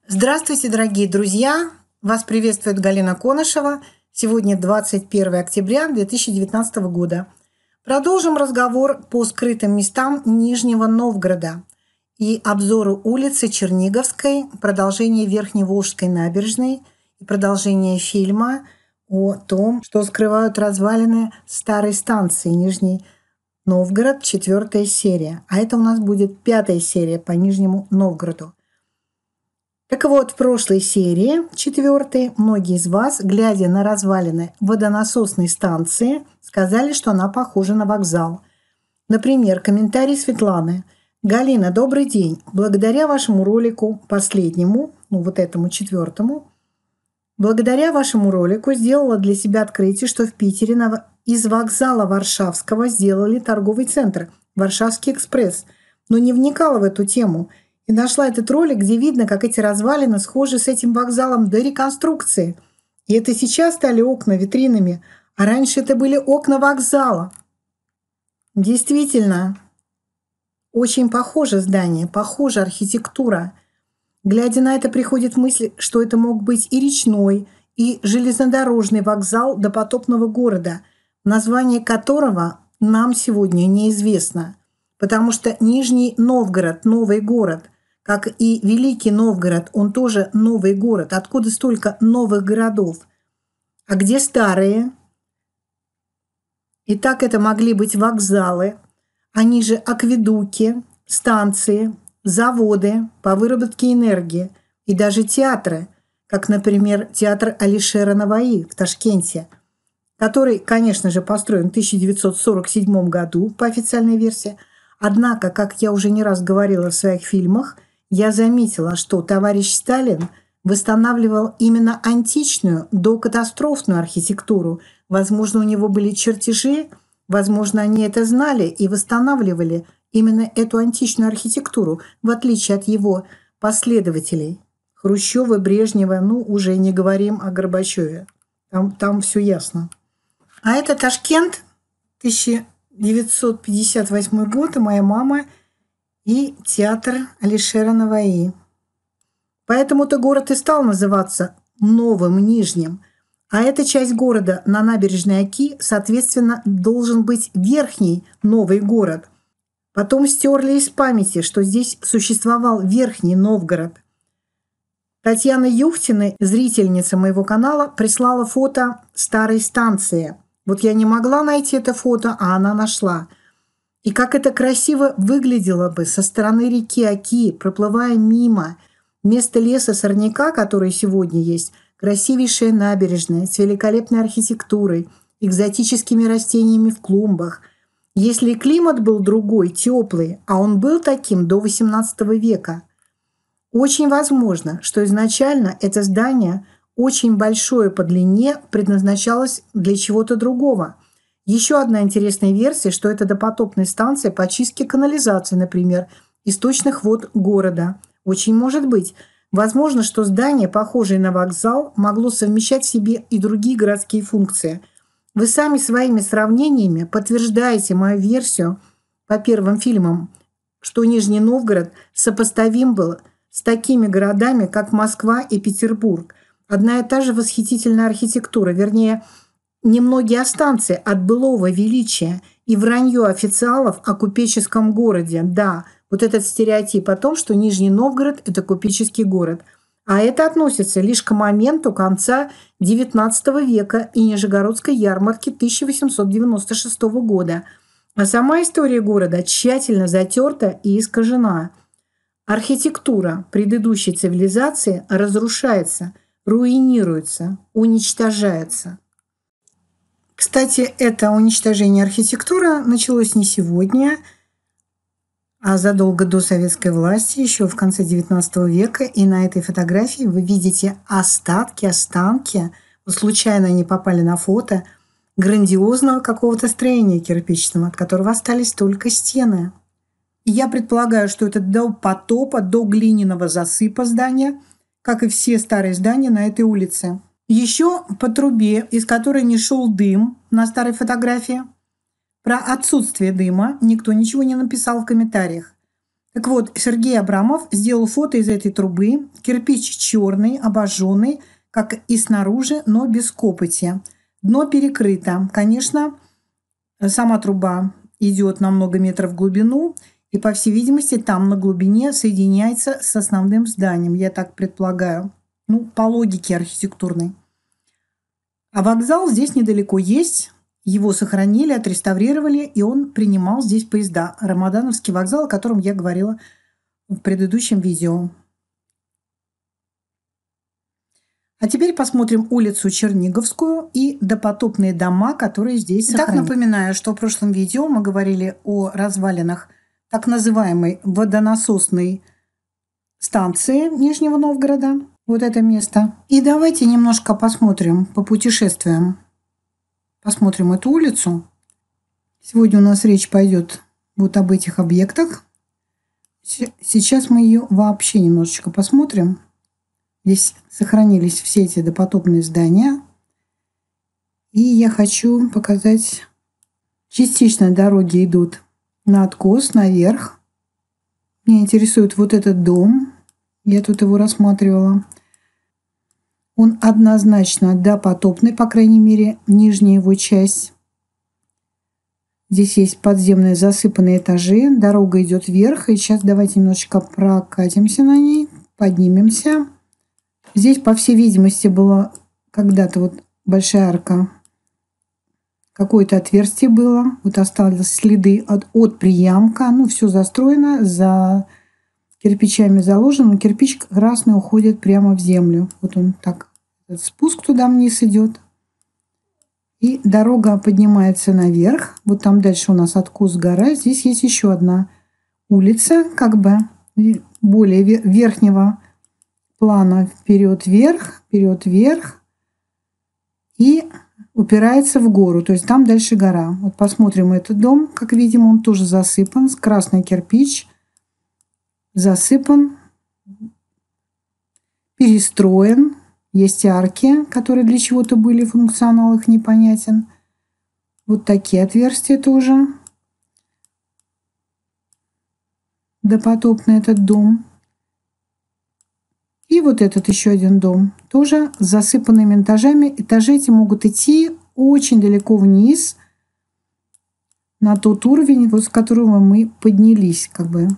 Здравствуйте, дорогие друзья! Вас приветствует Галина Конышева. Сегодня 21 октября 2019 года. Продолжим разговор по скрытым местам Нижнего Новгорода и обзору улицы Черниговской, продолжение Верхневолжской набережной и продолжение фильма о том, что скрывают развалины старой станции Нижний Новгород, 4 серия. А это у нас будет 5 серия по Нижнему Новгороду. Так вот, в прошлой серии, 4, многие из вас, глядя на развалины водонасосной станции, сказали, что она похожа на вокзал. Например, комментарий Светланы. «Галина, добрый день. Благодаря вашему ролику последнему, этому 4, благодаря вашему ролику сделала для себя открытие, что в Питере из вокзала Варшавского сделали торговый центр «Варшавский экспресс», но не вникала в эту тему – и нашла этот ролик, где видно, как эти развалины схожи с этим вокзалом до реконструкции. И это сейчас стали окна витринами, а раньше это были окна вокзала. Действительно, очень похоже здание, похожа архитектура. Глядя на это, приходит мысль, что это мог быть и речной, и железнодорожный вокзал допотопного города, название которого нам сегодня неизвестно. Потому что Нижний Новгород – новый город – как и Великий Новгород, он тоже новый город. Откуда столько новых городов? А где старые? Итак, это могли быть вокзалы, они же акведуки, станции, заводы по выработке энергии и даже театры, как, например, театр Алишера Наваи в Ташкенте, который, конечно же, построен в 1947 году по официальной версии. Однако, как я уже не раз говорила в своих фильмах, я заметила, что товарищ Сталин восстанавливал именно античную, докатастрофную архитектуру. Возможно, у него были чертежи, возможно, они это знали и восстанавливали именно эту античную архитектуру, в отличие от его последователей. Хрущева, Брежнева, уже не говорим о Горбачеве. Там все ясно. А это Ташкент, 1958 год, и моя мама – и театр Алишера Наваи. Поэтому-то город и стал называться Новым Нижним. А эта часть города на набережной Оки, соответственно, должен быть Верхний Новый город. Потом стерли из памяти, что здесь существовал Верхний Новгород. Татьяна Юхтина, зрительница моего канала, прислала фото старой станции. Вот я не могла найти это фото, а она нашла. И как это красиво выглядело бы со стороны реки Оки, проплывая мимо. Вместо леса сорняка, который сегодня есть, красивейшая набережная с великолепной архитектурой, экзотическими растениями в клумбах. Если климат был другой, теплый, а он был таким до XVIII века, очень возможно, что изначально это здание, очень большое по длине, предназначалось для чего-то другого. Еще одна интересная версия, что это допотопная станция по очистке канализации, например, источных вод города. Очень может быть. Возможно, что здание, похожее на вокзал, могло совмещать в себе и другие городские функции. Вы сами своими сравнениями подтверждаете мою версию по первым фильмам, что Нижний Новгород сопоставим был с такими городами, как Москва и Петербург. Одна и та же восхитительная архитектура, вернее, немногие станции от былого величия и вранье официалов о купеческом городе. Да, вот этот стереотип о том, что Нижний Новгород – это купеческий город. А это относится лишь к моменту конца XIX века и Нижегородской ярмарки 1896 года. А сама история города тщательно затерта и искажена. Архитектура предыдущей цивилизации разрушается, руинируется, уничтожается. Кстати, это уничтожение архитектуры началось не сегодня, а задолго до советской власти, еще в конце XIX века. И на этой фотографии вы видите останки, случайно они попали на фото, грандиозного какого-то строения кирпичного, от которого остались только стены. И я предполагаю, что это до потопа, до глиняного засыпа здания, как и все старые здания на этой улице. Еще по трубе, из которой не шел дым на старой фотографии. Про отсутствие дыма никто ничего не написал в комментариях. Так вот, Сергей Абрамов сделал фото из этой трубы. Кирпич черный, обожженный, как и снаружи, но без копоти. Дно перекрыто. Конечно, сама труба идет на много метров в глубину, и, по всей видимости, там на глубине соединяется с основным зданием, я так предполагаю. Ну, по логике архитектурной. А вокзал здесь недалеко есть. Его сохранили, отреставрировали, и он принимал здесь поезда. Рамадановский вокзал, о котором я говорила в предыдущем видео. А теперь посмотрим улицу Черниговскую и допотопные дома, которые здесь сохранены. Так, напоминаю, что в прошлом видео мы говорили о развалинах так называемой водонасосной станции Нижнего Новгорода. Вот это место. И давайте немножко посмотрим, попутешествуем. Посмотрим эту улицу. Сегодня у нас речь пойдет вот об этих объектах. Сейчас мы ее вообще немножечко посмотрим. Здесь сохранились все эти допотопные здания. И я хочу показать, частично дороги идут на откос, наверх. Меня интересует вот этот дом. Я тут его рассматривала. Он однозначно допотопный, по крайней мере, нижняя его часть. Здесь есть подземные засыпанные этажи. Дорога идет вверх. И сейчас давайте немножечко прокатимся на ней, поднимемся. Здесь, по всей видимости, была когда-то вот большая арка. Какое-то отверстие было. Вот остались следы от приямка. Ну, все застроено, за кирпичами заложено. Кирпич красный уходит прямо в землю. Вот он так. Этот спуск туда вниз идет. И дорога поднимается наверх. Вот там дальше у нас откос гора. Здесь есть еще одна улица, как бы более верхнего плана. Вперед-вверх, вперед-вверх. И упирается в гору. То есть там дальше гора. Вот посмотрим этот дом. Как видим, он тоже засыпан. Красный кирпич. Засыпан. Перестроен. Есть арки, которые для чего-то были, функционал их непонятен. Вот такие отверстия тоже. Допотопный этот дом. И вот этот еще один дом. Тоже с засыпанными этажами. Этажи эти могут идти очень далеко вниз. На тот уровень, вот с которого мы поднялись, как бы.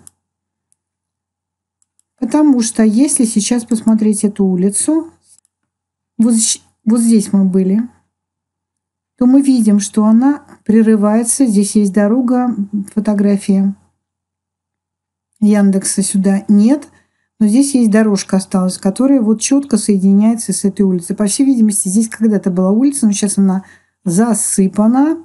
Потому что если сейчас посмотреть эту улицу, вот здесь мы были, то мы видим, что она прерывается. Здесь есть дорога, фотографии Яндекса сюда нет. Но здесь есть дорожка осталась, которая вот четко соединяется с этой улицей. По всей видимости, здесь когда-то была улица, но сейчас она засыпана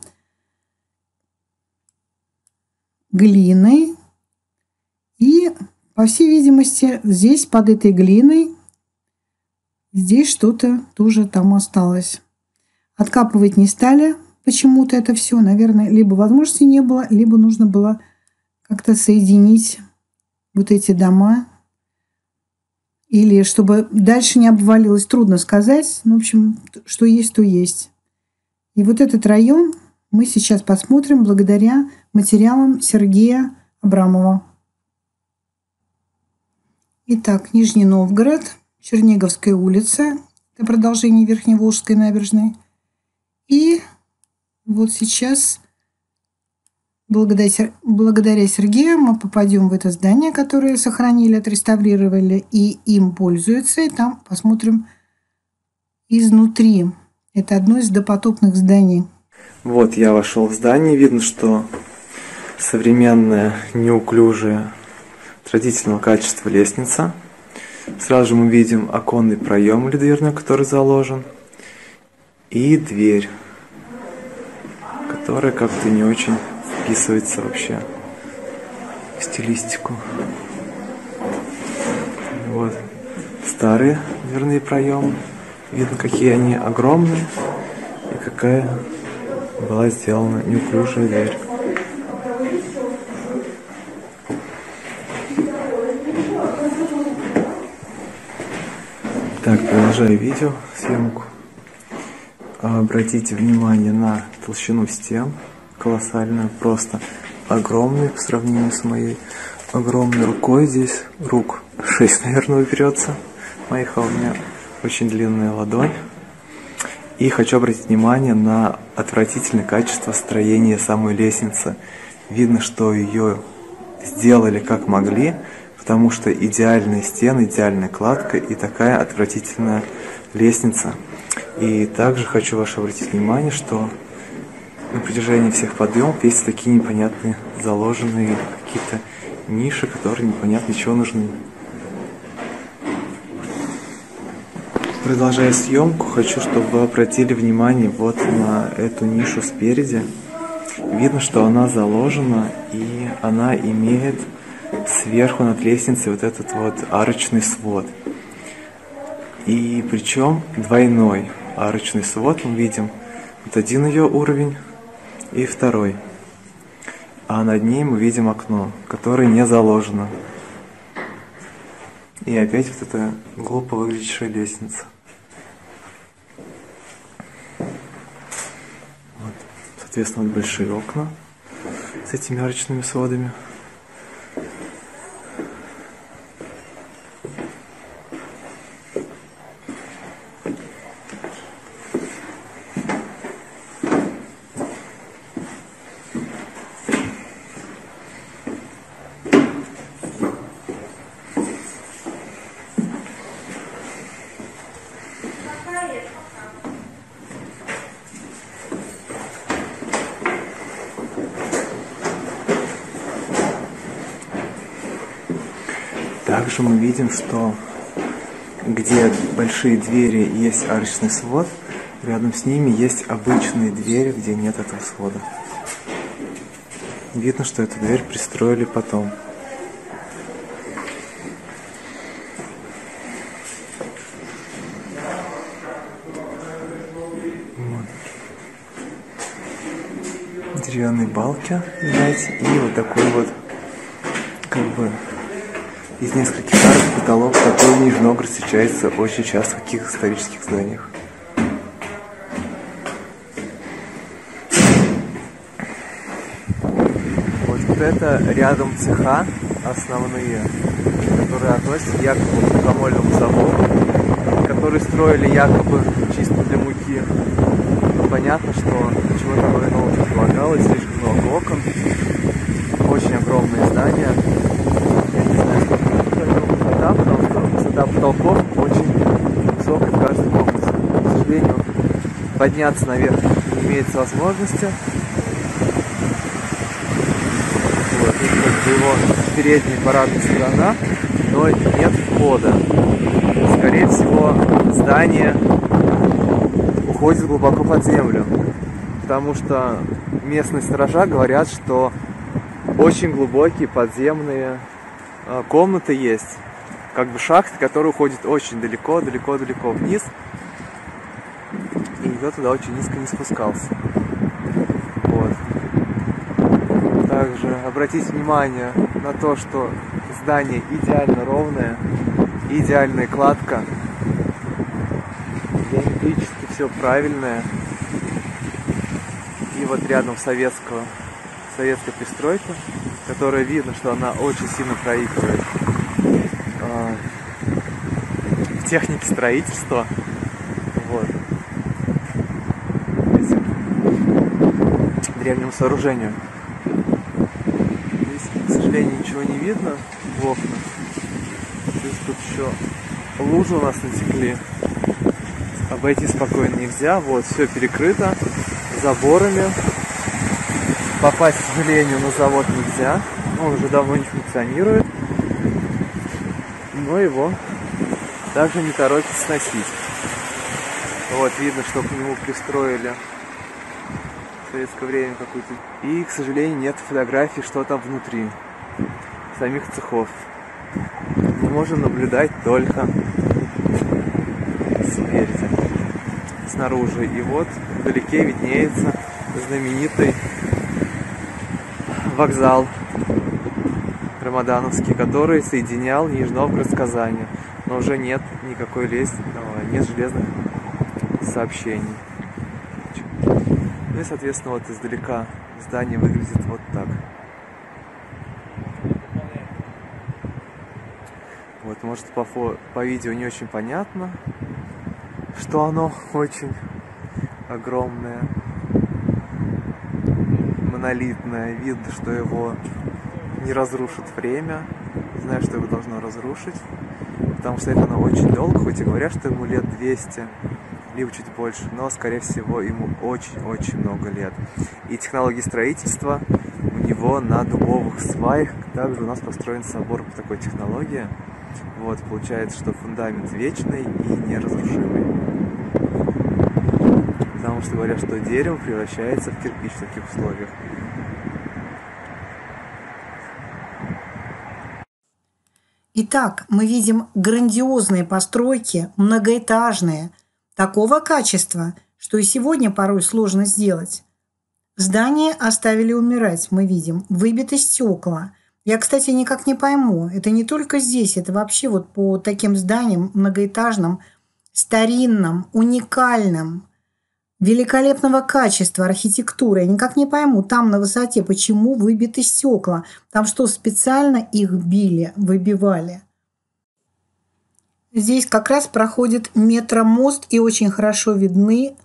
глиной. И, по всей видимости, здесь под этой глиной здесь что-то тоже там осталось. Откапывать не стали почему-то это все. Наверное, либо возможности не было, либо нужно было как-то соединить вот эти дома. Или чтобы дальше не обвалилось, трудно сказать. Ну, в общем, что есть, то есть. И вот этот район мы сейчас посмотрим благодаря материалам Сергея Абрамова. Итак, Нижний Новгород. Черниговская улица, это продолжение Верхневолжской набережной. И вот сейчас, благодаря Сергею, мы попадем в это здание, которое сохранили, отреставрировали и им пользуются. И там посмотрим изнутри. Это одно из допотопных зданий. Вот я вошел в здание. Видно, что современная, неуклюжая, традиционного качества лестница. Сразу же мы видим оконный проем или дверной, который заложен. И дверь, которая как-то не очень вписывается вообще в стилистику. Вот старые дверные проемы. Видно, какие они огромные и какая была сделана неуклюжая дверь. Так, продолжаю видео, съемку. Обратите внимание на толщину стен. Колоссальную, просто огромную по сравнению с моей огромной рукой здесь. Рук 6, наверное, уберется моих, а у меня очень длинная ладонь. И хочу обратить внимание на отвратительное качество строения самой лестницы. Видно, что ее сделали как могли, потому что идеальные стены, идеальная кладка и такая отвратительная лестница. И также хочу ваше обратить внимание, что на протяжении всех подъемов есть такие непонятные заложенные какие-то ниши, которые непонятно для чего нужны. Продолжая съемку, хочу, чтобы вы обратили внимание вот на эту нишу спереди. Видно, что она заложена, и она имеет сверху над лестницей вот этот вот арочный свод. И причем двойной арочный свод. Мы видим вот один ее уровень и второй. А над ней мы видим окно, которое не заложено. И опять вот эта глупо выглядящая лестница. Вот. Соответственно, вот большие окна с этими арочными сводами. Также мы видим, что где большие двери есть арочный свод, рядом с ними есть обычные двери, где нет этого свода. Видно, что эту дверь пристроили потом. Вот. Деревянные балки, знаете, и вот такой вот, как бы, из нескольких арок потолок, такой в Нижнем Новгороде встречается очень часто в таких исторических зданиях. Вот это рядом цеха основные, которые относятся якобы к мукомольному заводу, которые строили якобы чисто для муки. Понятно, что ничего такого нового не предлагалось, слишком много окон, очень огромное здание. Я не знаю, сколько высота, потому что высота потолков очень высокая в каждой комнате. К сожалению, подняться наверх не имеется возможности. Вот, и как бы его передняя парадная сторона, но нет входа. Скорее всего, здание уходит глубоко под землю, потому что местные сторожа говорят, что очень глубокие подземные комнаты есть, как бы шахты, которые уходят очень далеко вниз, и никто туда очень низко не спускался. Вот. Также обратите внимание на то, что здание идеально ровное, идеальная кладка, геометрически все правильное. И вот рядом советская пристройка, которая видно, что она очень сильно проигрывает в технике строительства. Вот. Этим древнему сооружению. Здесь, к сожалению, ничего не видно в окнах. Здесь тут еще лужи у нас натекли. Обойти спокойно нельзя. Вот, все перекрыто заборами. Попасть, к сожалению, на завод нельзя. Он уже давно не функционирует. Но его также не торопится сносить. Вот, видно, что к нему пристроили в советское время какую-то. И, к сожалению, нет фотографий, что там внутри самих цехов. Мы можем наблюдать только спереди, снаружи. И вот вдалеке виднеется знаменитый вокзал Рамадановский, который соединял Нижний Новгород с Казанью. Но уже нет никакой лестницы, нет железных сообщений. Ну и, соответственно, вот издалека здание выглядит вот так. Вот, может, по видео не очень понятно, что оно очень огромное, монолитное. Видно, что его не разрушит время. Знаю, что его должно разрушить, потому что это оно очень долго, хоть и говорят, что ему лет 200, либо чуть больше, но, скорее всего, ему очень-очень много лет. И технологии строительства у него на дубовых сваях. Также у нас построен собор по такой технологии. Вот, получается, что фундамент вечный и неразрушимый. Потому что говорят, что дерево превращается в кирпич в таких условиях. Итак, мы видим грандиозные постройки, многоэтажные, такого качества, что и сегодня порой сложно сделать. Здания оставили умирать, мы видим, выбиты стекла. Я, кстати, никак не пойму, это не только здесь, это вообще вот по таким зданиям многоэтажным, старинным, уникальным, великолепного качества архитектуры. Я никак не пойму, там на высоте, почему выбиты стекла. Там что, специально их били, выбивали? Здесь как раз проходит метромост, и очень хорошо видны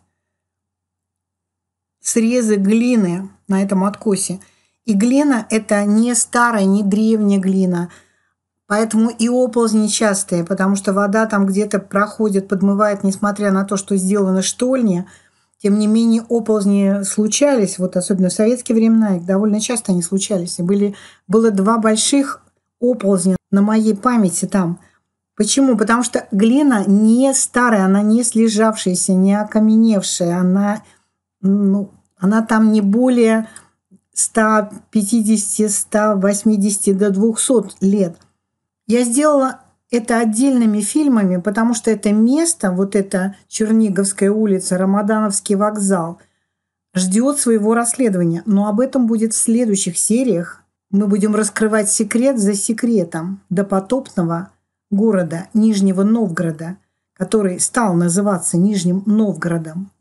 срезы глины на этом откосе. И глина – это не старая, не древняя глина. Поэтому и оползни частые, потому что вода там где-то проходит, подмывает, несмотря на то, что сделаны штольни. Тем не менее, оползни случались, вот особенно в советские времена, их довольно часто они случались. И было 2 больших оползня на моей памяти там. Почему? Потому что глина не старая, она не слежавшаяся, не окаменевшая. Она там не более 150, 180 до 200 лет. Я сделала это отдельными фильмами, потому что это место, вот эта Черниговская улица, Рамадановский вокзал, ждет своего расследования. Но об этом будет в следующих сериях. Мы будем раскрывать секрет за секретом допотопного города Нижнего Новгорода, который стал называться Нижним Новгородом,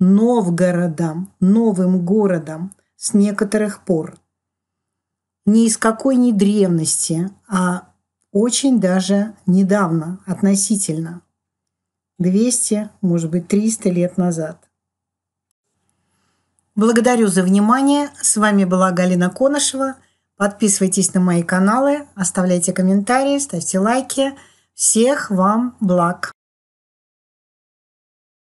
новым городом с некоторых пор. Ни из какой ни древности, а очень даже недавно, относительно. 200, может быть, 300 лет назад. Благодарю за внимание. С вами была Галина Конышева. Подписывайтесь на мои каналы, оставляйте комментарии, ставьте лайки. Всех вам благ!